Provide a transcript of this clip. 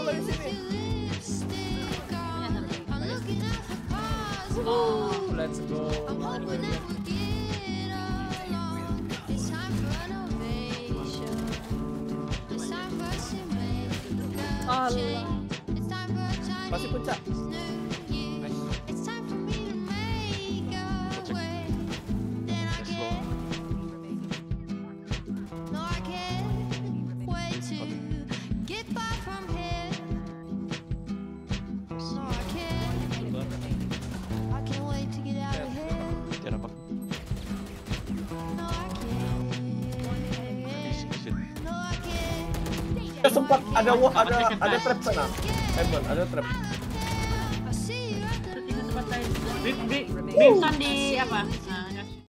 dari sini. Let's go. Allah. Masih puncak. Sempat ada trap sana. Evan, ada trap. Di apa? Nah,